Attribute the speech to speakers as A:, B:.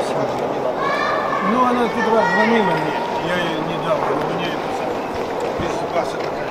A: Ну, она тут раз звонила мне, я ей не дал, но мне это без вас это